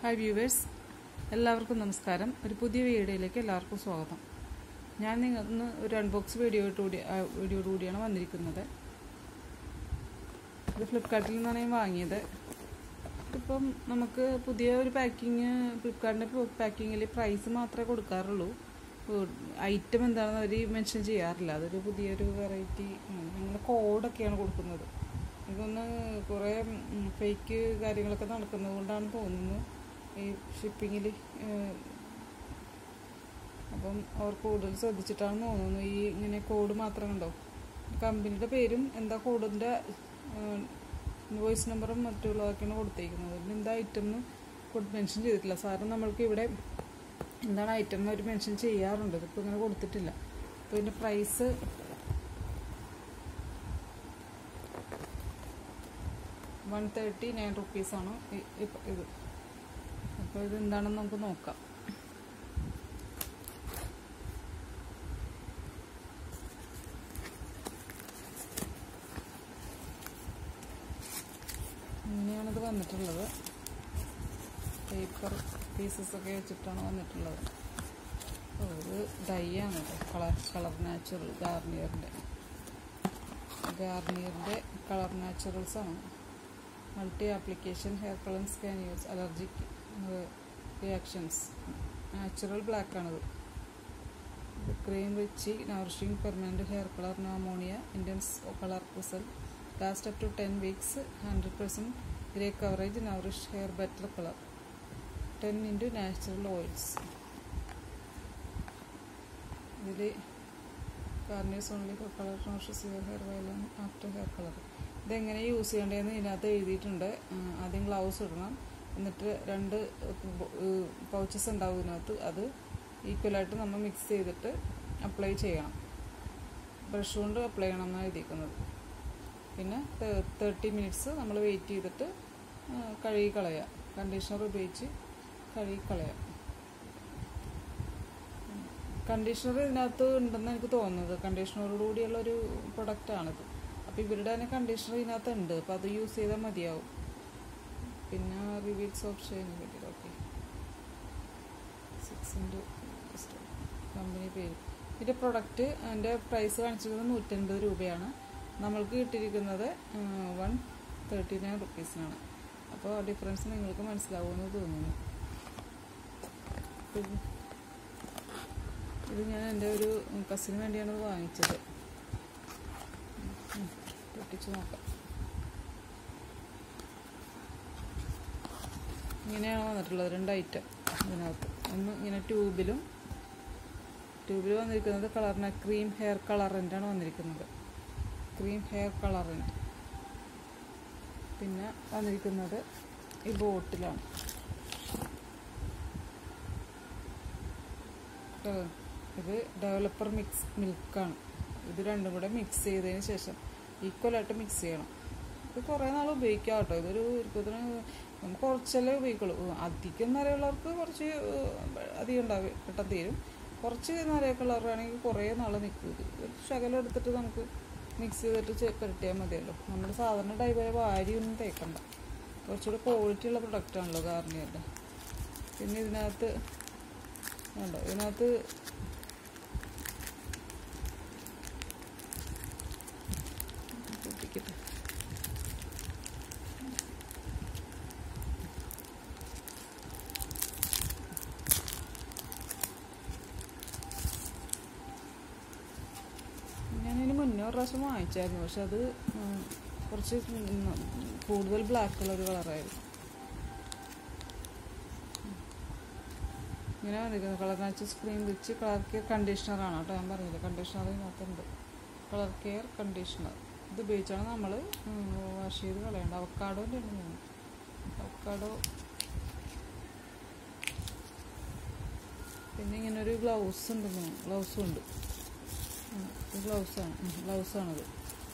Hi viewers, എല്ലാവർക്കും നമസ്കാരം. ഒരു പുതിയ വീഡിയോയിലേക്ക് എല്ലാവർക്കും സ്വാഗതം. ഞാൻ ഇന്ന് ഒരു അൺബോക്സ് വീഡിയോയോടുകൂടിയാണ് വന്നിരിക്കുന്നത്. ഇത് ഫ്ലിപ്കാർട്ടിൽ നിന്നാണ് ഞാൻ വാങ്ങിയത്. ഇപ്പം നമുക്ക് പുതിയ ഒരു ഫ്ലിപ്കാർട്ടിൻ്റെ പാക്കിങ്ങിൽ പ്രൈസ് മാത്രമേ കൊടുക്കാറുള്ളൂ. ഐറ്റം എന്താണെന്ന് അവർ മെൻഷൻ ചെയ്യാറില്ല. അതൊരു പുതിയൊരു വെറൈറ്റി. ഞങ്ങൾ കോഡൊക്കെയാണ് കൊടുക്കുന്നത്. ഇതൊന്ന് കുറേ ഫേക്ക് കാര്യങ്ങളൊക്കെ നടക്കുന്നത് കൊണ്ടാണ് തോന്നുന്നു ഈ ഷിപ്പിങ്ങിൽ. അപ്പം അവർ കൂടുതൽ ശ്രദ്ധിച്ചിട്ടാണെന്ന് തോന്നുന്നു. ഈ ഇങ്ങനെ കോഡ് മാത്രം കണ്ടോ, കമ്പനിയുടെ പേരും എന്താ കോഡിൻ്റെ ഇൻവോയ്സ് നമ്പറും മറ്റുള്ളതൊക്കെയാണ് കൊടുത്തേക്കുന്നത്. എന്താ ഐറ്റം എന്ന് മെൻഷൻ ചെയ്തിട്ടില്ല. സാറിന് നമ്മൾക്ക് ഇവിടെ എന്താണ് ഐറ്റം എന്ന് അവർ മെൻഷൻ ചെയ്യാറുണ്ട്. ഇതിപ്പോൾ ഇങ്ങനെ കൊടുത്തിട്ടില്ല. അപ്പോൾ ഇതിൻ്റെ പ്രൈസ് ₹139 ഇത്. അപ്പോൾ ഇത് എന്താണെന്ന് നമുക്ക് നോക്കാം. ഇങ്ങനെയാണിത് വന്നിട്ടുള്ളത്. പേപ്പർ പീസസ് ഒക്കെ വെച്ചിട്ടാണ് വന്നിട്ടുള്ളത്. ഒരു ഡൈ ആണ് കേട്ടോ, കളർ നാച്ചുറൽ ഗാർണിയറിൻ്റെ കളർ നാച്ചുറൽസ് ആണ്. Multi application hair colours can use allergic reactions. Natural black ആണിത്. Cream rich nourishing permanent hair colour, no ammonia, intense colour result, last up to 10 weeks, 100% grey coverage, nourish hair better colour, 10 into natural oils. ഇതിൽ Garnier's only for colour nourishes your hair while after hair colour. ഇതെങ്ങനെ use ചെയ്യേണ്ടതെന്ന് ഇതിനകത്ത് എഴുതിയിട്ടുണ്ട്. ആദ്യം gloves ഇടണം, എന്നിട്ട് 2 pouches ഉണ്ടാവും ഇതിനകത്ത്. അത് ഈക്വലായിട്ട് നമ്മൾ മിക്സ് ചെയ്തിട്ട് അപ്ലൈ ചെയ്യണം. ബ്രഷ് കൊണ്ട് അപ്ലൈ ചെയ്യണം എന്നാണ് എഴുതിയിരിക്കുന്നത്. പിന്നെ 30 minutes നമ്മൾ വെയിറ്റ് ചെയ്തിട്ട് കഴുകി കളയുക. കണ്ടീഷണർ ഉപയോഗിച്ച് കഴുകി കളയുക. കണ്ടീഷണർ ഇതിനകത്ത് ഉണ്ടെന്ന് എനിക്ക് തോന്നുന്നത്. കണ്ടീഷണറോടുകൂടിയുള്ളൊരു പ്രൊഡക്റ്റാണിത്. അപ്പോൾ ഇവരുടെ തന്നെ കണ്ടീഷണർ ഇതിനകത്ത് ഉണ്ട്. അപ്പോൾ അത് യൂസ് ചെയ്താൽ മതിയാവും. പിന്നെ റിവീൽസ് ഓപ്ഷൻ പറ്റില്ല. ഓക്കെ, 6 കമ്പനി പേര്. ഇതിൻ്റെ പ്രൊഡക്റ്റ് അതിൻ്റെ പ്രൈസ് കാണിച്ചിരിക്കുന്നത് ₹180. നമ്മൾക്ക് കിട്ടിയിരിക്കുന്നത് ₹139. അപ്പോൾ ആ ഡിഫറൻസ് നിങ്ങൾക്ക് മനസ്സിലാവുമെന്ന് തോന്നുന്നു. ഇത് ഞാൻ എൻ്റെ ഒരു കസിന് വേണ്ടിയാണ് വാങ്ങിച്ചത്. പൊട്ടിച്ച് നോക്കാം. ഇങ്ങനെയാണ് വന്നിട്ടുള്ളത് 2 ഐറ്റം ഇതിനകത്ത്. ഒന്ന് ഇങ്ങനെ ട്യൂബിൽ വന്നിരിക്കുന്നത് കളറിന് ക്രീം ഹെയർ കളറിൻ്റാണ് വന്നിരിക്കുന്നത്. ക്രീം ഹെയർ കളറിൻ്റ്. പിന്നെ വന്നിരിക്കുന്നത് ഈ ബോട്ടിലാണ്. ഇത് ഡെവലപ്പർ മിൽക്കാണ്. ഇത് രണ്ടും കൂടെ മിക്സ് ചെയ്തതിന് ശേഷം ഈക്വലായിട്ട് മിക്സ് ചെയ്യണം. ഇത് കുറേ നാൾ ഉപയോഗിക്കാം കേട്ടോ. ഇതൊരു നമുക്ക് കുറച്ചല്ലേ ഉപയോഗിക്കുള്ളൂ. അധികം നിറയുള്ളവർക്ക് കുറച്ച് അധികം ഉണ്ടാവും, പെട്ടെന്ന് തീരും. കുറച്ച് നിറയൊക്കെ ഉള്ളവരാണെങ്കിൽ കുറേ നാൾ നിൽക്കും. ഇത് ശകലം എടുത്തിട്ട് നമുക്ക് മിക്സ് ചെയ്തിട്ട് പുരട്ടിയാൽ മതിയല്ലോ. നമ്മൾ സാധാരണ ഡൈവയെ വാരിയൊന്നും തേക്കണ്ട. കുറച്ചുകൂടി ക്വാളിറ്റി ഉള്ള പ്രൊഡക്റ്റാണല്ലോ ഗാർണിയറിൻ്റെ. പിന്നെ ഇതിനകത്ത് പൊട്ടിക്കട്ടെ. ഞാനതിന് മുന്നേ ഒരു പ്രാവശ്യം വാങ്ങിച്ചായിരുന്നു. പക്ഷെ അത് കുറച്ച് കൂടുതൽ ബ്ലാക്ക് ഉള്ളൊരു കളറായിരുന്നു. ഇങ്ങനെ വന്നിരിക്കുന്നത് colour natural cream rich colour care കണ്ടീഷണറാണ് കേട്ടോ. ഞാൻ പറഞ്ഞില്ല, കണ്ടീഷണർ ഇതിനകത്തുണ്ട്. Colour care conditioner. ഇത് ഉപയോഗിച്ചാണ് നമ്മൾ വാഷ് ചെയ്ത് കളയേണ്ടത്. അവക്കാഡോൻ്റെ ആണ്. അവക്കാഡോ. പിന്നെ ഇങ്ങനൊരു ഗ്ലൗസ് ഉണ്ടെന്ന്. ഗ്ലൗസും ഉണ്ട്. ഗ്ലൗസാണിത്.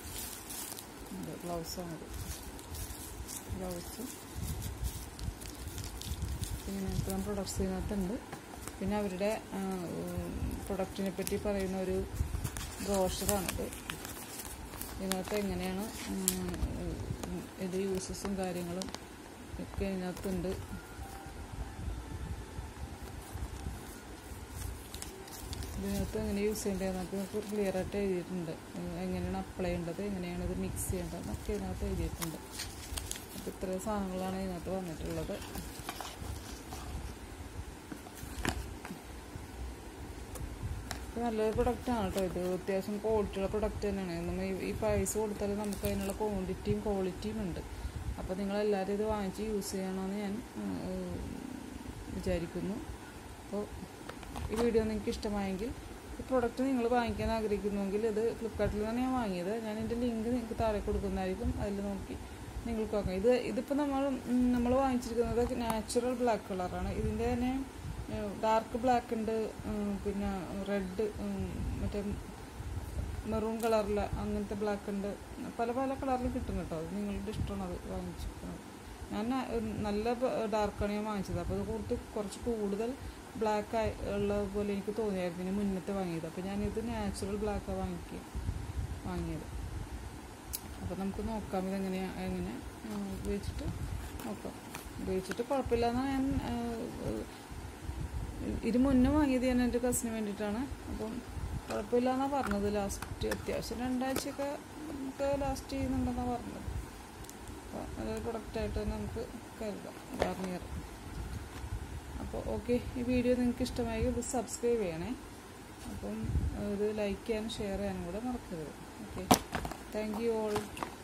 പിന്നെ ഇത്രയും പ്രൊഡക്ട്സ് ഇതിനകത്തുണ്ട്. പിന്നെ അവരുടെ പ്രൊഡക്റ്റിനെ പറ്റി പറയുന്ന ഒരു ബ്രോഷറാണിത്. ഇതിനകത്ത് എങ്ങനെയാണ് ഇത് യൂസസും കാര്യങ്ങളും ഒക്കെ ഇതിനകത്തുണ്ട്. ഇതിനകത്ത് എങ്ങനെ യൂസ് ചെയ്യേണ്ടതെന്നൊക്കെ നമുക്ക് ക്ലിയർ ആയിട്ട് എഴുതിയിട്ടുണ്ട്. എങ്ങനെയാണ് അപ്ലൈ ചെയ്യേണ്ടത്, എങ്ങനെയാണ് ഇത് മിക്സ് ചെയ്യേണ്ടത് എന്നൊക്കെ ഇതിനകത്ത് എഴുതിയിട്ടുണ്ട്. അപ്പോൾ ഇത്രയും സാധനങ്ങളാണ് ഇതിനകത്ത് വന്നിട്ടുള്ളത്. നല്ലൊരു പ്രൊഡക്റ്റാണ് കേട്ടോ ഇത്. അത്യാവശ്യം ക്വാളിറ്റിയുള്ള പ്രൊഡക്റ്റ് തന്നെയാണ്. നമ്മൾ ഈ പൈസ കൊടുത്താൽ നമുക്ക് അതിനുള്ള ക്വാണ്ടിറ്റിയും ക്വാളിറ്റിയും ഉണ്ട്. അപ്പോൾ നിങ്ങളെല്ലാവരും ഇത് വാങ്ങിച്ച് യൂസ് ചെയ്യണമെന്ന് ഞാൻ വിചാരിക്കുന്നു. അപ്പോൾ ഈ വീഡിയോ നിങ്ങൾക്ക് ഇഷ്ടമായെങ്കിൽ, ഈ പ്രൊഡക്റ്റ് നിങ്ങൾ വാങ്ങിക്കാൻ ആഗ്രഹിക്കുന്നുവെങ്കിൽ, ഇത് ഫ്ലിപ്കാർട്ടിൽ തന്നെ ഞാൻ വാങ്ങിയത്. ഞാൻ ഇതിൻ്റെ ലിങ്ക് നിങ്ങൾക്ക് താഴെ കൊടുക്കുന്നതായിരിക്കും. അതിൽ നോക്കി നിങ്ങൾക്ക് നോക്കാം. ഇതിപ്പോൾ നമ്മൾ വാങ്ങിച്ചിരിക്കുന്നത് നാച്ചുറൽ ബ്ലാക്ക് കളറാണ്. ഇതിൻ്റെ തന്നെ ഡാർക്ക് ബ്ലാക്ക് ഉണ്ട്, പിന്നെ റെഡ്, മറ്റേ മെറൂൺ കളറിൽ അങ്ങനത്തെ ബ്ലാക്ക് ഉണ്ട്. പല പല കളറിൽ കിട്ടും കേട്ടോ. അത് നിങ്ങളുടെ ഇഷ്ടമാണ് അത് വാങ്ങിച്ചിരിക്കുന്നത്. ഞാൻ നല്ല ഡാർക്കാണ് ഞാൻ വാങ്ങിച്ചത്. അപ്പോൾ അത് കുറച്ച് കൂടുതൽ ബ്ലാക്ക് ഉള്ളത് പോലെ എനിക്ക് തോന്നിയായിരുന്നു ഇതിന് മുന്നത്തെ വാങ്ങിയത്. അപ്പോൾ ഞാനിത് നാച്ചുറൽ ബ്ലാക്കാണ് വാങ്ങിയത്. അപ്പോൾ നമുക്ക് നോക്കാം എങ്ങനെ ഉപയോഗിച്ചിട്ട് നോക്കാം. ഉപയോഗിച്ചിട്ട് കുഴപ്പമില്ലെന്നാണ് ഞാൻ ഇത് മുന്നേ വാങ്ങിയത്. ഞാൻ എൻ്റെ കസിന് വേണ്ടിയിട്ടാണ്. അപ്പം കുഴപ്പമില്ലെന്നാണ് പറഞ്ഞത്. ലാസ്റ്റ് അത്യാവശ്യം 2 ആഴ്ചയൊക്കെ നമുക്ക് ലാസ്റ്റ് ചെയ്യുന്നുണ്ടെന്നാണ് പറഞ്ഞത്. അപ്പോൾ നല്ലൊരു പ്രൊഡക്റ്റായിട്ട് തന്നെ നമുക്ക് കരുതാം, ഗാർണിയർ. അപ്പോൾ ഓക്കെ, ഈ വീഡിയോ നിങ്ങൾക്ക് ഇഷ്ടമായി ഇത് സബ്സ്ക്രൈബ് ചെയ്യണേ. അപ്പം ഇത് ലൈക്ക് ചെയ്യാനും ഷെയർ ചെയ്യാനും കൂടെ മറക്കരുത്. Okay, thank you all.